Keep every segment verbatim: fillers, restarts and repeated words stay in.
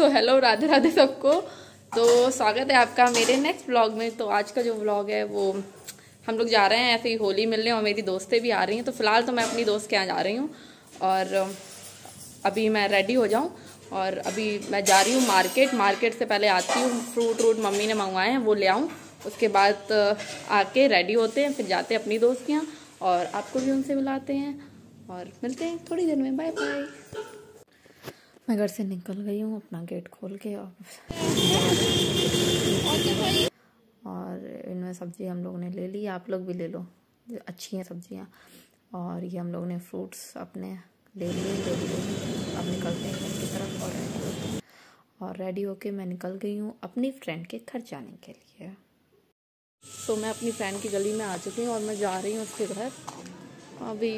So hello, Radhe Radhe सबको। तो स्वागत है आपका मेरे नेक्स्ट व्लॉग में। तो आज का जो व्लॉग है वो हम लोग जा रहे हैं ऐसे ही होली मिलने, और मेरी दोस्तें भी आ रही हैं। तो फिलहाल तो मैं अपनी दोस्त के यहाँ जा रही हूँ, और अभी मैं रेडी हो जाऊँ और अभी मैं जा रही हूँ मार्केट। मार्केट से पहले आती हूँ, फ्रूट व्रूट मम्मी ने मंगवाए हैं वो ले आऊँ, उसके बाद आके रेडी होते हैं, फिर जाते हैं अपनी दोस्त के यहाँ और आपको भी उनसे मिलाते हैं और मिलते हैं थोड़ी देर में। Bye bye. मैं घर से निकल गई हूँ अपना गेट खोल के, और और इनमें सब्जी हम लोग ने ले ली, आप लोग भी ले लो, अच्छी हैं सब्जियाँ। और ये हम लोग ने फ्रूट्स अपने ले लिए ले लिए अब निकलते हैं घर की तरफ और रेडी होते हैं। और रेडी होके मैं निकल गई हूँ अपनी फ्रेंड के घर जाने के लिए। तो मैं अपनी फ्रेंड की गली में आ चुकी हूँ और मैं जा रही हूँ उसके घर अभी।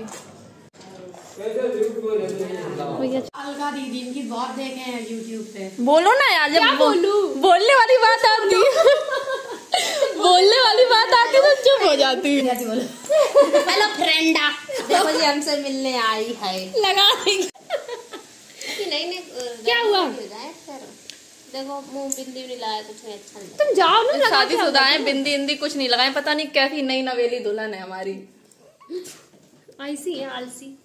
अलका दीदी इनकी बहुत देखे हैं यूट्यूब पे। बोलो ना यार, जब बो, बोलने वाली बात आती बोलने वाली बात आती तो चुप हो जाती। हेलो फ्रेंडा, देखो जी हमसे मिलने आई है, लगा देंगे। नहीं नहीं क्या हुआ? देखो मुंह बिंदी भी लगाया, कुछ नहीं अच्छा नहीं। तुम जाओ ना, शादीशुदा है, बिंदी बिंदी कुछ नहीं लगाए, पता नहीं कैसी नई नवेली दुल्हन है हमारी। ऐसी है आलसी।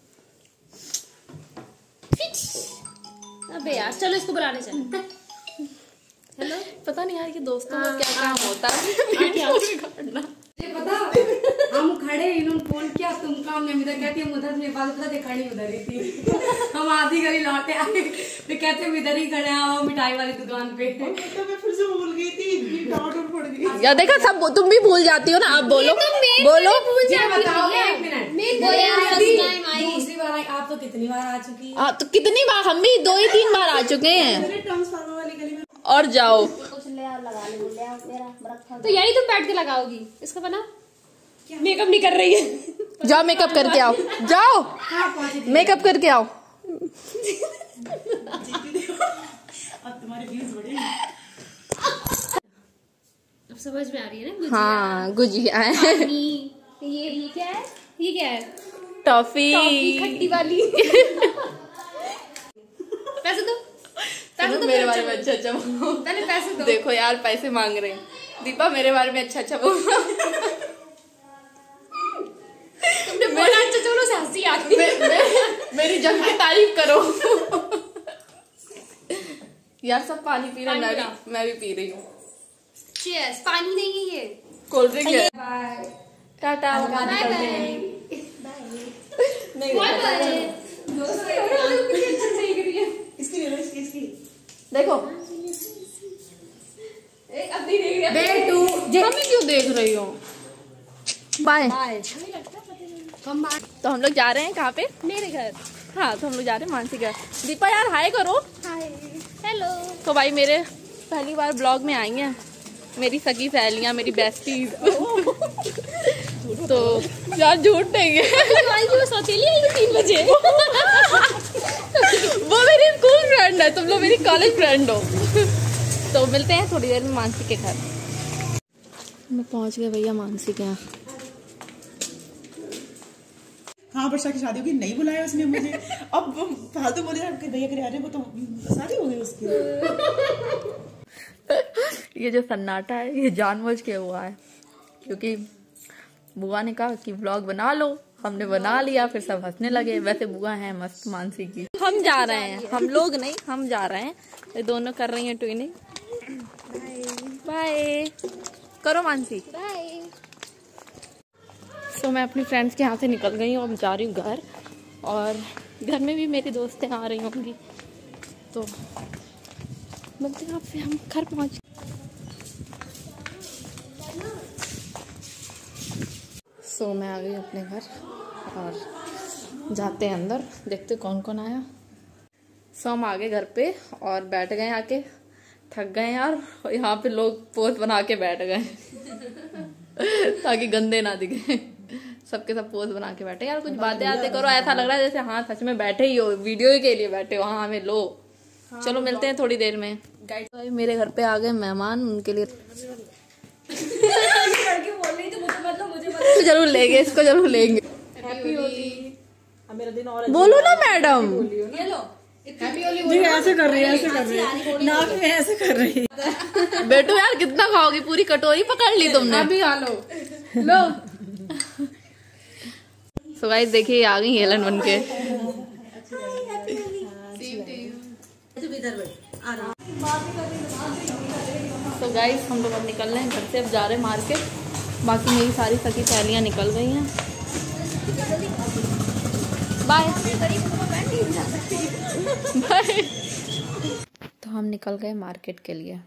अबे यार चलो इसको बुलाने चले। हेलो, पता नहीं यार ये दोस्तों का क्या काम होता है। पता हम खड़े इन्होंने फोन किया, तुम काम नहीं इधर, कहती है उधर मेरे पास पता खड़ी उधर ही थी। हम आधी गली लौटे आए, फिर कहते हम इधर ही खड़े हैं वो मिठाई वाली दुकान पे। तो मैं फिर से भूल गई थी, डाउट पड़ गई। या देखा सब तुम भी भूल जाती हो ना। आप बोलो बोलो बताओ एक मिनट। दूसरी बार आप तो कितनी बार आ चुकी है? तो कितनी बार, हम भी दो ही तीन बार आ चुके हैं। ट्रांसफार्मर वाली गली में और जाओ तो यही तुम बैठ के लगाओगी इसका बना। मेकअप नहीं कर रही है, जाओ मेकअप करके आओ, जाओ मेकअप करके आओ। अब तुम्हारे व्यूज बढ़े। अब समझ में आ रही है ना। हाँ गुजिया है। ये ये क्या है? ये क्या है? टॉफी खट्टी वाली। पैसे दो, पैसे दो मेरे बारे में अच्छा अच्छा बोलो। पहले पैसे दो। देखो यार पैसे मांग रहे हैं। दीपा मेरे बारे में अच्छा अच्छा बोलो। तुमने बोला अच्छा चलो से हंसी आ गई। मे, मे, मेरी जम की तारीफ करो। यार सब पानी पी रहे हैं, मैं भी मैं भी पी रही हूँ। चीयर्स। पानी नहीं है ये, कोल्ड ड्रिंक है। Bye tata bye bye. देखो अब नहीं देख रही। बेटू हमें क्यों देख रही हो? बाय। तो हम लोग जा रहे हैं कहाँ पे? मेरे घर। हाँ तो हम लोग जा रहे हैं मानसी घर। दीपा यार हाय करो। Hi hello. तो भाई मेरे पहली बार ब्लॉग में आई हैं मेरी सगी सहेलियाँ, मेरी बेस्टी। तो यार झूठ नहीं है, सौतेली आई तीन बजे। वो मेरी स्कूल फ्रेंड है, तुम लोग मेरी कॉलेज फ्रेंड हो। तो मिलते हैं थोड़ी देर में मानसी के घर। मैं पहुंच गया भैया मानसी के यहाँ। हाँ वर्षा की शादी होगी, नहीं बुलाया उसने मुझे। अब फालतू बोले आपके भैया के आ रहे, वो तो शादी हो गई उसकी। ये जो सन्नाटा है ये जानबूझ के हुआ है, क्योंकि बुआ ने कहा कि व्लॉग बना लो, हमने बना लिया, फिर सब हंसने लगे। वैसे बुआ है मस्त मानसी की। हम जा रहे हैं, हम लोग नहीं, हम जा रहे हैं। ये दोनों कर रही हैं ट्विनिंग। बाय करो मानसी। बाय। तो मैं अपनी फ्रेंड्स के यहाँ से निकल गई हूँ, अब जा रही हूँ घर, और घर में भी मेरी दोस्तें आ रही होंगी। तो मिलते हैं आपसे, हम घर पहुँच। सो so, मैं आ गई अपने घर और जाते हैं अंदर, देखते कौन कौन आया। सो so, हम आ गए घर पे और बैठ गए आके, थक गए यार। यहाँ पे लोग पोज बना के बैठ गए ताकि गंदे ना दिखे। सबके सब पोज बना के बैठे। यार कुछ बातें आते करो, ऐसा लग रहा है जैसे हाँ सच में बैठे ही हो, वीडियो के लिए बैठे हो। हाँ हमें लो। हाँ, चलो मिलते हैं थोड़ी देर में। गाइड मेरे घर पे आ गए मेहमान, उनके लिए तो जरूर लेंगे, इसको जरूर लेंगे। मेरा दिन और बोलो ना मैडम। ये लो जी ऐसे कर रही है, ऐसे कर रही है, नाक में ऐसे कर रही है। बेटू यार कितना खाओगी, पूरी कटोरी पकड़ ली तुमने। अभी आ लो लो। सो गाइस देखिए आ गई हेलन बन के। तो गाइस हम लोग अब निकल रहे हैं घर से, अब जा रहे हैं मार्केट। बाकी मेरी सारी सखी सहेलियाँ निकल गई हैं। Bye bye. तो हम निकल गए मार्केट के लिए।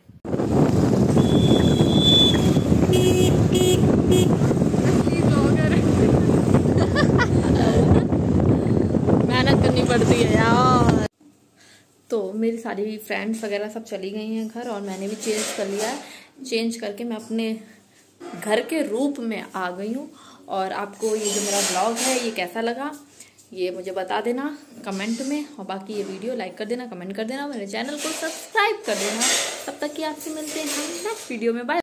मेहनत करनी पड़ती है यार। तो मेरी सारी फ्रेंड्स वगैरह सब चली गई हैं घर, और मैंने भी चेंज कर लिया है। चेंज करके मैं अपने घर के रूप में आ गई हूँ। और आपको ये जो मेरा ब्लॉग है ये कैसा लगा ये मुझे बता देना कमेंट में। और बाकी ये वीडियो लाइक कर देना, कमेंट कर देना, मेरे चैनल को सब्सक्राइब कर देना। तब तक कि आपसे मिलते हैं हम नेक्स्ट वीडियो में। बाय।